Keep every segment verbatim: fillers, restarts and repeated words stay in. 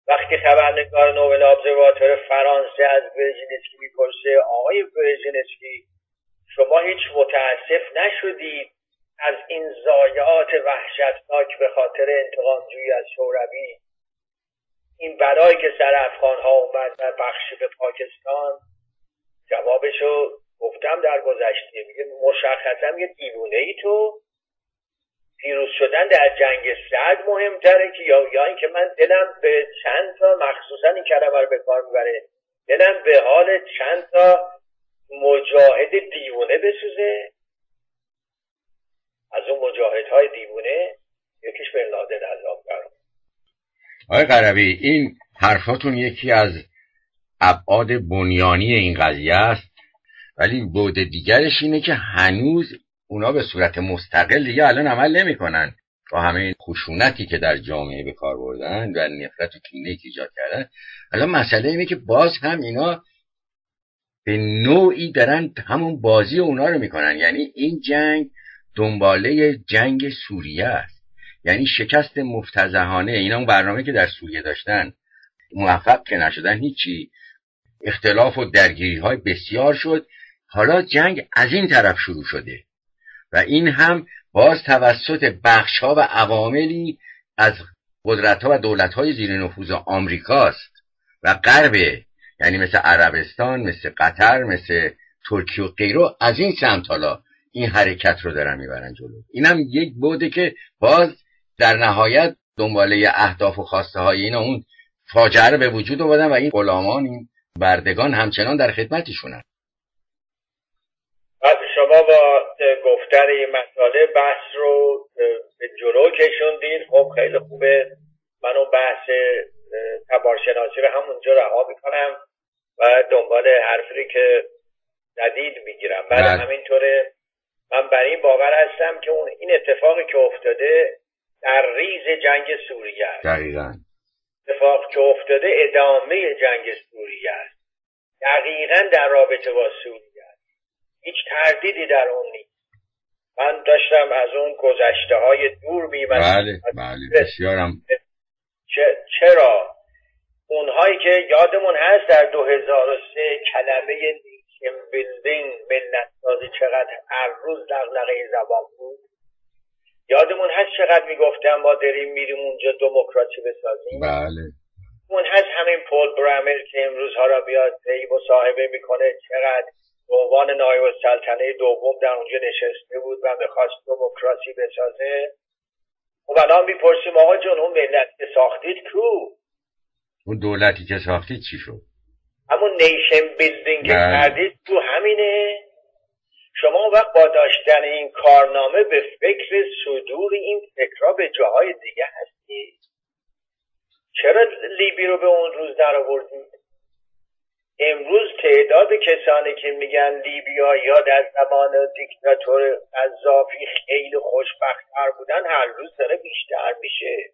وقتی خبرنگار نوبل ابزرواتور فرانسه از برژینسکی میپرسه آقای برژینسکی شما هیچ متاسف نشدید از این ضایعات وحشتناک به خاطر انتقامجویی از شوروی، این بلایی که سر افغان‌ها اومد در بخشی به پاکستان؟ جوابشو گفتم در گذشته، میگه مشخصا میگه دیوونه ای تو، پیروز شدن در جنگ سرد مهمتره که یا یا اینکه من دلم به چند تا، مخصوصا این کلمه رو به کار میبره، دلم به حال چند تا مجاهد دیوونه بسوزه. از اون مجاهدهای دیوونه یکیش بن لادن عذاب برام. آقای قربی، این حرفاتون یکی از ابعاد بنیانی این قضیه است، ولی بعد دیگرش اینه که هنوز اونا به صورت مستقل دیگه الان عمل نمی کنن با همه خشونتی که در جامعه به کار بردن و نفرت و کینه‌ای که ایجاد کردن. الان مسئله اینه که باز هم اینا به نوعی دارن همون بازی اونا رو میکنن. یعنی این جنگ دنباله جنگ سوریه است، یعنی شکست مفتضحانه. اینا اون برنامه که در سوریه داشتن موفق که نشدن، هیچی، اختلاف و درگیری های بسیار شد. حالا جنگ از این طرف شروع شده و این هم باز توسط بخش ها و عواملی از قدرت ها و دولت های زیر نفوذ آمریکاست و غربه، یعنی مثل عربستان، مثل قطر، مثل ترکیه و غیره. از این سمت حالا این حرکت رو دارن میبرن جلو. اینم یک بوده که باز در نهایت دنباله اهداف و خواسته های اینا اون فاجعه رو به وجود آوردن و این غلامان، این بردگان همچنان در خدمتشونن. بعد شما با گفتن این مسئله بحث رو به جلو کشوندید. خب خیلی خوبه، من اون بحث تبارشناسی رو همونجا رها میکنم و دنبال حرفی که زدید میگیرم. بعد همینطوره من بر این باور هستم که اون این اتفاقی که افتاده در ریز جنگ سوریه است. دقیقاً اتفاق که افتاده ادامه جنگ سوریه است، دقیقاً در رابطه با سوریه است، هیچ تردیدی در اون نیست. من داشتم از اون گذشته های دور می‌بینم. بله بله بسیارم. چرا اونهایی که یادمون هست در دو هزار و سه کلمه نیشن بیلدینگ، ملت سازی، چقدر هر روز دغدغه زبان بود. یادمون هست چقدر میگفتم ما داریم میریم اونجا دموکراسی بسازیم. بله. اون هست همین پول برامر که امروز ها را بیاد ای مصاحبه میکنه، چقدر به عنوان نایب السلطنه دوم در اونجا نشسته بود و میخواست دموکراسی بسازه. خب الان میپرسیم آقا جون اون ملت که ساختید کو؟ اون دولتی که ساختید چی شد؟ همون نیشن بیلدینگ کردید تو همینه. شما وقت با داشتن این کارنامه به فکر صدور این فکرها به جاهای دیگه هستی؟ چرا لیبی رو به اون روز در آوردید؟ امروز تعداد کسانی که میگن لیبیا یا در زمان دیکتاتور قذافی خیلی خوشبخت‌تر بودن هر روز داره بیشتر میشه.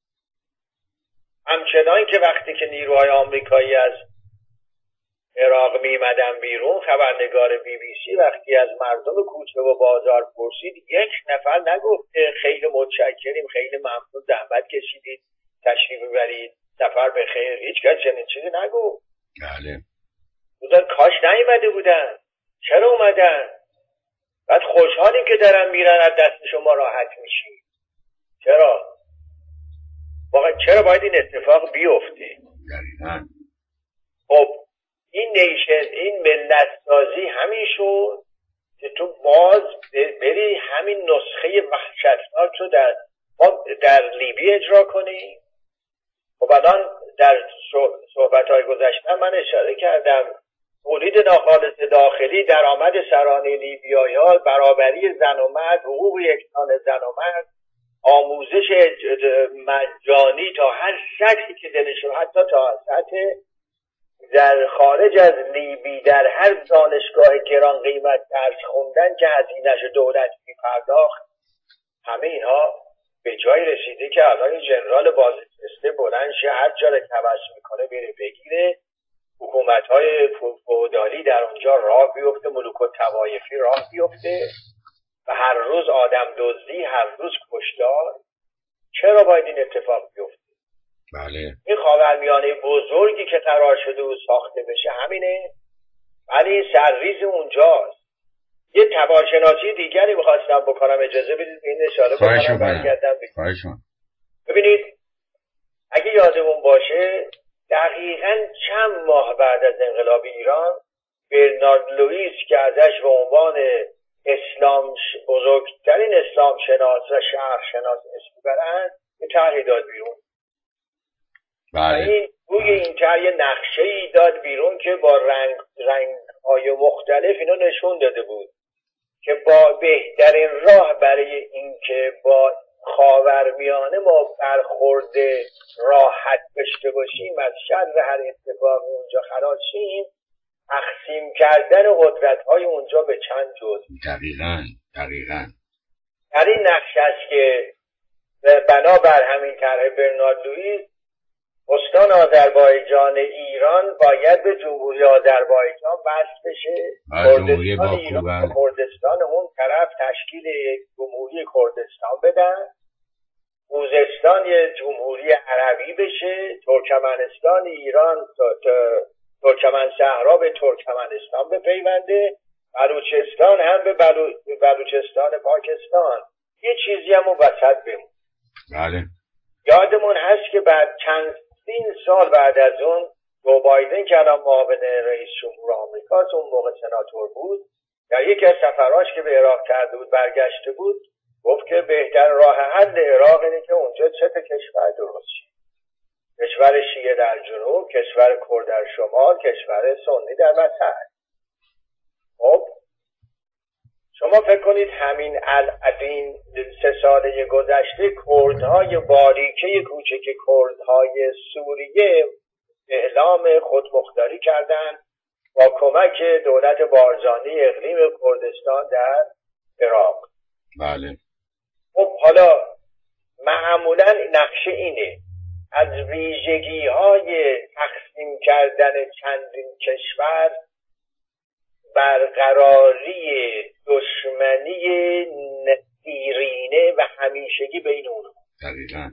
همچنان که وقتی که نیروهای آمریکایی از عراق میمدن بیرون، خبرنگار بی بی سی وقتی از مردم کوچه و بازار پرسید، یک نفر نگفت خیلی متشکریم، خیلی ممنون، زحمت کشیدید، تشریف ببرید، سفر بخیر. هیچ کس چنین چیزی نگفت. بله. بودن کاش نیومده بودن. چرا اومدن؟ بعد خوشحالیم که دارن میرن، از دست شما راحت میشی. چرا؟ واقعا چرا باید این اتفاق بیفته؟ دقیقاً. خب این نیشن، این ملت سازی همین شد که تو باز بری همین نسخه وحشتناک رو در در لیبی اجرا کنی. خب الان در صحبت‌های گذشته من اشاره کردم تولید ناخالص داخلی، درآمد سرانه لیبیایی‌ها، برابری زن و مرد، حقوق یکسان زن و مرد، آموزش مجانی تا هر سطحی که دلشون، حتی تا سطح در خارج از لیبی در هر دانشگاه گران قیمت درس خوندن که هزینه‌اش دولت می‌پرداخت. همه اینها به جای رسیده که الان ژنرال بازنشسته بلند شه هر جا رو هوس میکنه بره بگیره، حکومت‌های فئودالی در اونجا راه بیفته، ملوک الطوایفی راه بیفته و هر روز آدم دزدی، هر روز کشتار. چرا باید این اتفاق بیفته؟ بله. این خاورمیانه بزرگی که قرار شده و ساخته بشه همینه، ولی این سرریز اونجاست. یه تبارشناسی دیگری میخواستم بکنم، اجازه بدید این اشاره بکنم برگردم. ببینید اگه یادمون باشه دقیقاً چند ماه بعد از انقلاب ایران برنارد لوئیس که ازش به عنوان اسلام بزرگترین اسلام شناس و شهر شناس اسم برند یه طرحی داد بیرون. بله. این روی این طرح یه نقشه‌ای داد بیرون که با رنگ رنگ‌های مختلف اینو نشون داده بود که با بهترین راه برای اینکه با خاورمیانه ما برخورد راحت داشته باشیم، از شر هر اتفاق اونجا خلاص شیم، تقسیم کردن قدرت‌های اونجا به چند جزء. دقیقاً دقیقاً در این نقش است که بنابر همین طرح برنارد لوئیس استان آذربایجان ایران باید به جمهوری آذربایجان وصل بشه. کردستان ایران و کردستان اون طرف تشکیل یک جمهوری کردستان بدن، خوزستان یه جمهوری عربی بشه، ترکمنستان ایران ترکمن صحرا به ترکمنستان بپیونده، بلوچستان هم به بلو... بلوچستان پاکستان. یه چیزی هم اون وسط بمون. بله. یادمون هست که بعد چند سین سال بعد از اون جو بایدن که الان معاون رئیس جمهور آمریکاست، اون موقع سناتور بود، در یکی از سفراش که به عراق کرده بود برگشته بود، گفت که بهتر راه حل عراق اینه که اونجا سه تا کشور درست شه. کشور شیعه در جنوب، کشور کرد در شمال، کشور سنی در وسط. خب شما فکر کنید همین الان سه ساله گذشته کردهای باریکه کوچک کردهای سوریه اعلام خودمختاری کردند با کمک دولت بارزانی اقلیم کردستان در عراق. بله. خب حالا معمولا نقشه اینه، از ویژگی های تقسیم کردن چندین کشور برقراری دشمنی دیرینه و همیشگی بین اونها. دقیقاً.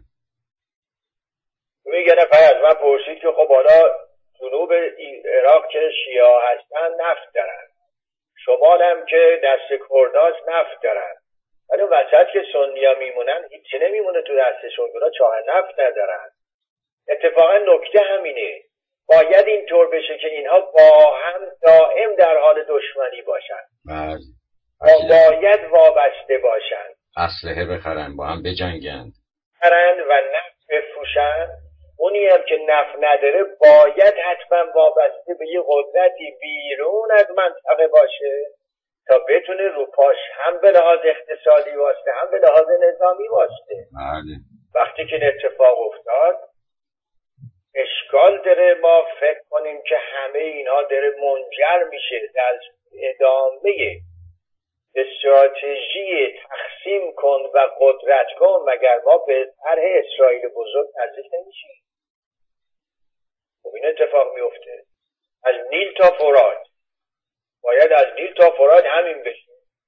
میگه نفر از من پرسید که خب حالا جنوب عراق که شیعه هستن نفت دارن، شمال هم که دست کرداست نفت دارن، ولی وسط که سنی ها میمونن هیچی نمیمونه تو دستشون، اونا چاه نفت ندارن. اتفاقا نکته همینه، باید اینطور بشه که اینها با هم دائم در حال دشمنی باشن. بله. باید وابسته باشن، اسلحه بخرن، با هم بجنگن، خرن و نفت بفروشن. اونی هم که نفت نداره باید حتما وابسته به یه قدرتی بیرون از منطقه باشه تا بتونه رو پاش هم به لحاظ اقتصادی واسطه هم به لحاظ نظامی واسطه. بله. وقتی که این اتفاق افتاد اشکال داره ما فکر کنیم که همه اینا داره منجر میشه در ادامه استراتژی تقسیم کن و قدرت کن، مگر ما به طرح اسرائیل بزرگ نزدیک نمیشیم؟ خب این اتفاق میفته. از نیل تا فرات باید از نیل تا فرات همین بشه.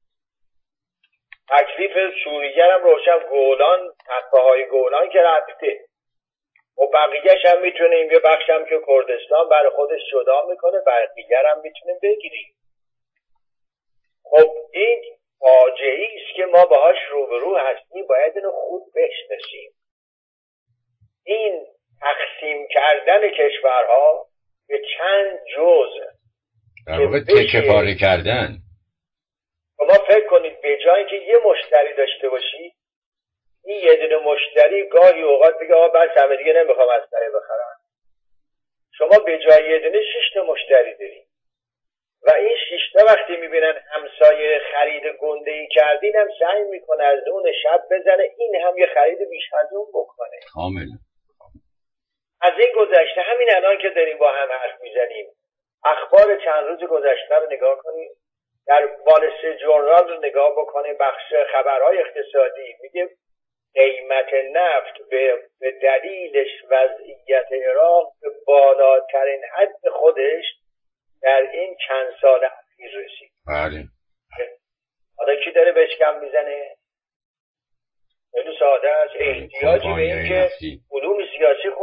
تکلیف سوریه هم روشن، گولان، تپه های گولان که رفته و بقیهش هم میتونیم، یه بخش هم که کردستان برای خودش جدا میکنه، بقیه هم میتونیم بگیریم. خب این فاجعه است که ما باهاش روبرو هستیم، باید اینو خوب بشناسیم. این تقسیم کردن کشورها به چند جزء، در واقع تکه پاره کردن. شما فکر کنید به جایی که یه مشتری داشته باشی، این یه دونه مشتری گاهی اوقات بگه آقا بس همه دیگه نمیخوام از طریق بخرم، شما به جای یه دونه شش تا مشتری داری و این شش تا وقتی میبینن همسایه خرید گنده‌ای کردین هم سعی میکنه از اون شب بزنه این هم یه خرید بیش از اون بکنه. کاملا. از این گذشته همین الان که داریم با هم حرف میزنیم، اخبار چند روز گذشته رو نگاه کنیم، در وال استریت جورنال رو نگاه بکنیم، بخش خبرهای اقتصادی میگه قیمت نفت به, به دلیلش وضعیت عراق به بالاترین حد خودش در این چند سال اخیر رسید. بله. حالا کی داره بهش کم میزنه؟ خیلی ساده است، احتیاج به این که علوم سیاسی خونده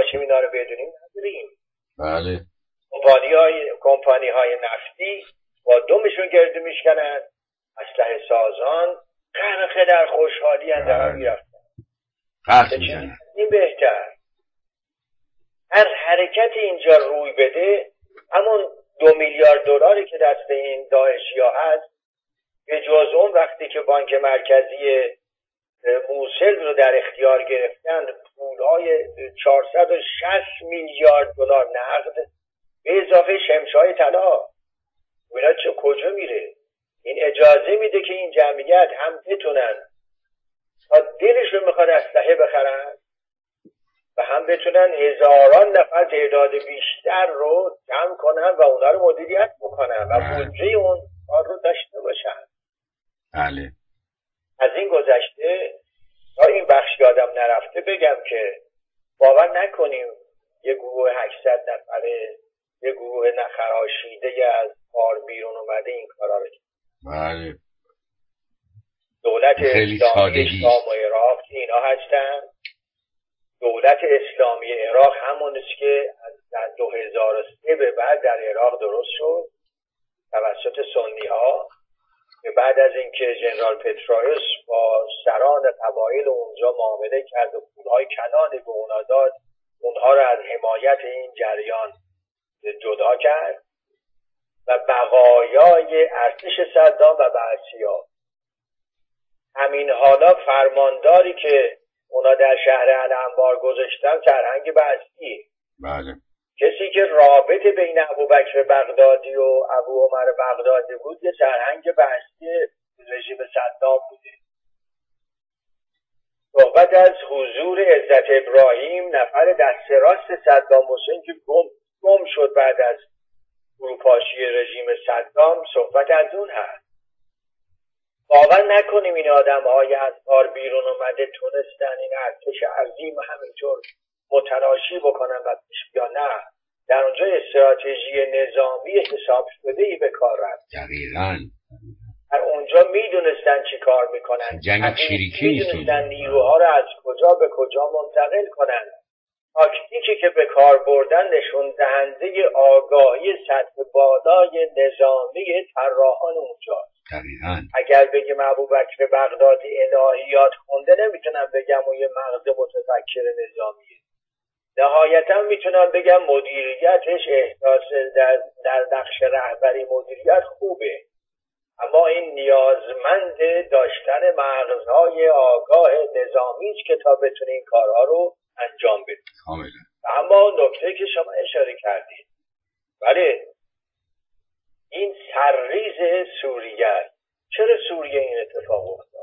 باشیم اینا رو بدونیم نداریم. بله. کمپانی های کمپانی های نفتی با دومشون گردو میشکنن، اسلحه سازان غرقه در خوشحالی ان در میرفتن. قرص میزنن. این بهتر. هر حرکت اینجا روی بده، همون دو میلیارد دلاری که دست این داعشیا هست، به جز اون وقتی که بانک مرکزی موصل رو در اختیار گرفتن، پولهای چهارصد و شصت میلیارد دلار نقد به اضافه شمشای طلا، اینا چه کجا میره؟ این اجازه میده که این جمعیت هم بتونن تا دلشون میخواد اسلحه بخرن و هم بتونن هزاران نفر تعداد بیشتر رو جمع کنن و اونا رو مدیریت بکنن و بودجه اون کار رو داشته باشن. بله. از این گذشته تا این بخش یادم نرفته بگم که باور نکنیم یه گروه هشتصد نفره، یه گروه نخراشیده از کار بیرون اومده این کارا رو کرد. بله. دولت اسلامی شام و عراق که اینا هستن، دولت اسلامی عراق همون است که از دو هزار و سه به بعد در عراق درست شد توسط سنی ها، که بعد از اینکه ژنرال پتروس با سران قبایل اونجا معامله کرد و پولهای کلانی به اونا داد، اونها رو از حمایت این جریان جدا کرد و بقایای ارتش صدام و بعثی‌ها، همین حالا فرمانداری که اونا در شهر الانبار گذاشتن سرهنگ بعثی. بله. کسی که رابطه بین ابوبکر بغدادی و ابو عمر بغدادی بود یه سرهنگ بعثی رژیم صدام بوده. صحبت از حضور عزت ابراهیم، نفر دست راست صدام حسین که گم, گم شد بعد از فروپاشی رژیم صدام، صحبت از اون هست. باور نکنیم این آدم های از کار بیرون اومده تونستن این ارتش عظیم همینطور متلاشی بکنن و پیش بیا. نه، در اونجا استراتژی نظامی حساب شده ای به کار رفت. دقیقاً. در اونجا میدونستن چی کار میکنن، جنگ چریکی میدونستن نیروها رو از کجا به کجا منتقل کنن. تاکتیکی که به کار بردن نشون دهنده آگاهی سطح بالای نظامی طراحان اونجاست. دقیقاً. اگر بگیم ابوبکر بغدادی الهیات خونده، نمیتونم بگم اون یه مغز متفکر نظامیه. نهایتا میتونم بگم مدیریتش، احساس در, در نقش رهبری مدیریت خوبه، اما این نیازمند داشتن مغزهای آگاه نظامی است که تا بتونه این کارها رو انجام بده. کاملا. اما نکته که شما اشاره کردید، بله، این سرریز سوریه است. چرا سوریه این اتفاق افتاد؟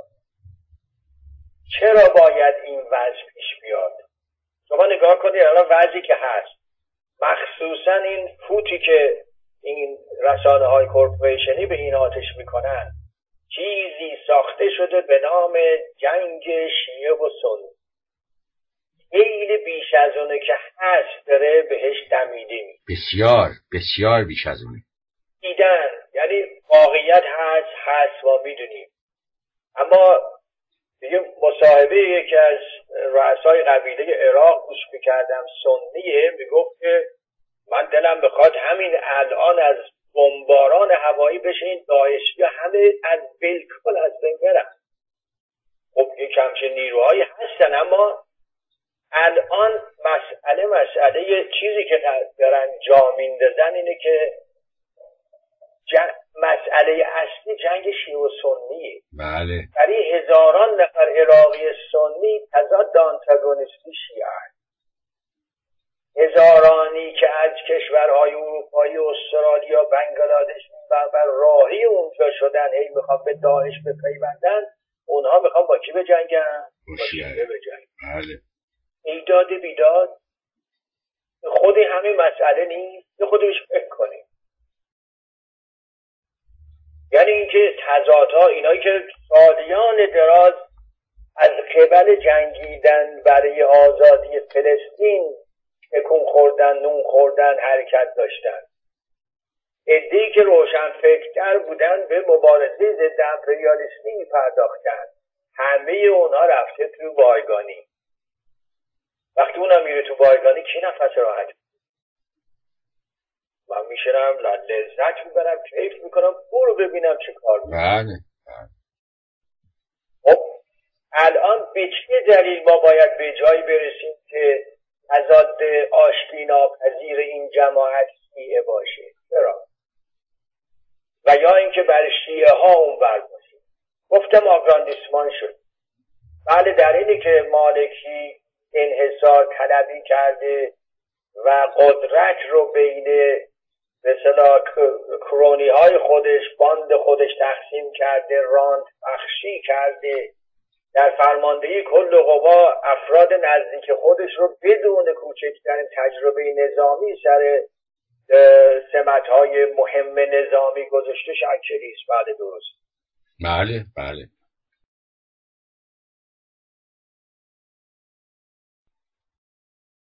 چرا باید این وضع پیش بیاد؟ شما نگاه کنید الان وضعی که هست، مخصوصا این فوتی که این رسانه های کورپوریشنی به این آتش میکنن، چیزی ساخته شده به نام جنگ شیعه و سنی. خیلی بیش از اونه که هست داره بهش دمیده می. بسیار بسیار بیش از اونه. دیدن، یعنی واقعیت هست هست ما میدونیم. اما دیگه مصاحبه یکی از رؤسای قبیله عراق گوش میکردم، سنیه، میگفت که من دلم بخواد همین الان از بمباران هوایی بشه این داعشی همه از بالکل از بین برن. خب یک همچین نیروهایی هستن، اما الان مسئله مسئله چیزی که دارن جا میندازن اینه که جن... مسئله اصلی جنگ شیعه و سنیه. بله. برای هزاران نفر عراقی سنی تضاد آنتاگونیستی شیعه هست. هزارانی که از کشورهای اروپایی، استرالیا، بنگلادش و بر راهی اونجا شدن، هی میخوان به داعش بپیوندن، اونها میخوان با کی بجنگن؟ با شیعه بجنگن. بله. ایداد بیداد خودی همین مسئله نیست، خودش فکر کنیم. یعنی اینکه تضادها، اینایی که سالیان دراز از قبل جنگیدن برای آزادی فلسطین تکون خوردن، نون خوردن، حرکت داشتن، عده‌ای که روشن فکرتر بودن به مبارزه ضد امپریالیسمی پرداختن، همه اونها رفته تو بایگانی. وقتی وقتی اونم میره تو بایگانی کی نفس راحت؟ من میشنم لذت میبرم، کیف میکنم، برو ببینم چه کار میکنم. بله. خب الان به چه دلیل ما باید به جایی برسیم که تضاد آشتی ناپذیر این جماعت شیعه باشه؟ چرا؟ و یا اینکه بر شیعه ها اون بر باشه. گفتم آگراندیسمان شد. بله، در اینی که مالکی انحصار طلبی کرده و قدرت رو بین مثلا کرونی های خودش، باند خودش تقسیم کرده، راند بخشی کرده، در فرماندهی کل قوا افراد نزدیک خودش رو بدون کوچکترین تجربه نظامی سر سمت‌های مهم نظامی گذاشته، شکلیست. بله درست. بله بله